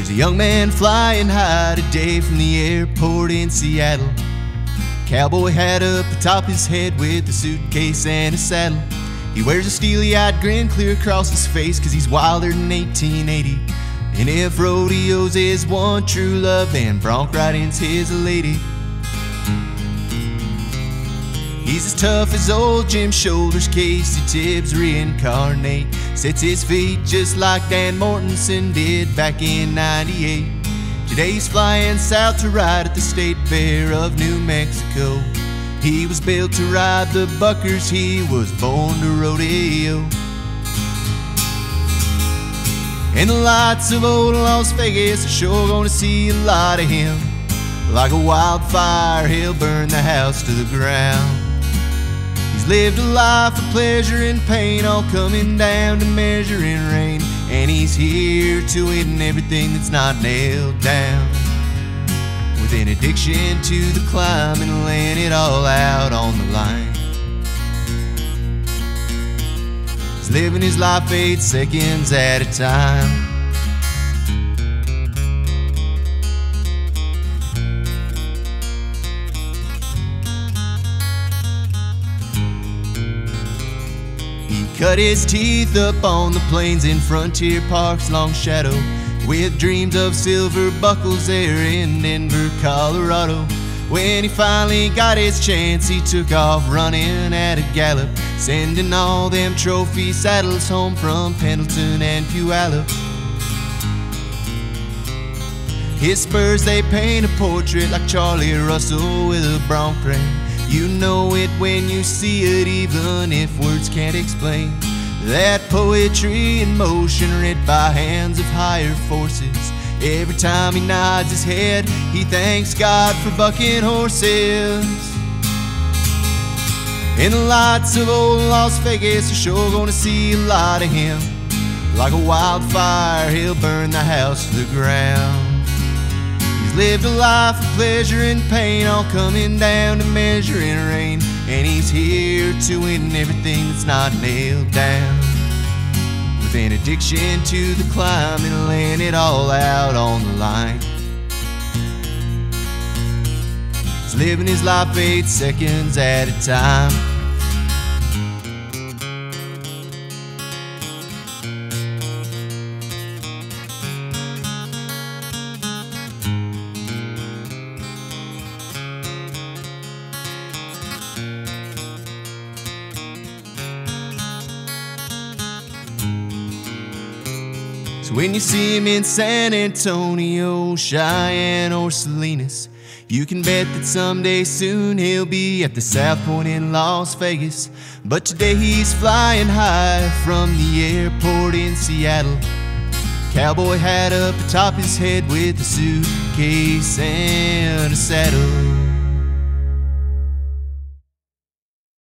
There's a young man flying high today from the airport in Seattle. Cowboy hat up atop his head with a suitcase and a saddle. He wears a steely-eyed grin clear across his face, 'cause he's wilder than 1880. And if rodeo's his one true love, then bronc riding's his lady. He's as tough as old Jim Shoulders, Casey Tibbs reincarnate. Sets his feet just like Dan Mortensen did back in '98. Today he's flying south to ride at the State Fair of New Mexico. He was built to ride the buckers, he was born to rodeo. And the lights of old Las Vegas are sure gonna see a lot of him. Like a wildfire, he'll burn the house to the ground. He's lived a life of pleasure and pain, all coming down to measuring rain. And he's here to win everything that's not nailed down. With an addiction to the climb and laying it all out on the line. He's living his life 8 seconds at a time. He cut his teeth up on the plains in Frontier Park's long shadow, with dreams of silver buckles there in Denver, Colorado. When he finally got his chance, he took off running at a gallop, sending all them trophy saddles home from Pendleton and Puyallup. His spurs, they paint a portrait like Charlie Russell with a bronc rein. You know it when you see it, even if words can't explain. That poetry in motion, read by hands of higher forces. Every time he nods his head, he thanks God for bucking horses. And the lights of old Las Vegas are sure gonna see a lot of him. Like a wildfire, he'll burn the house to the ground. He's lived a life of pleasure and pain, all coming down to measuring rain. And he's here to win everything that's not nailed down. With an addiction to the climb and laying it all out on the line. He's living his life 8 seconds at a time. So when you see him in San Antonio, Cheyenne, or Salinas, you can bet that someday soon he'll be at the South Point in Las Vegas. But today he's flying high from the airport in Seattle. Cowboy hat up atop his head with a suitcase and a saddle.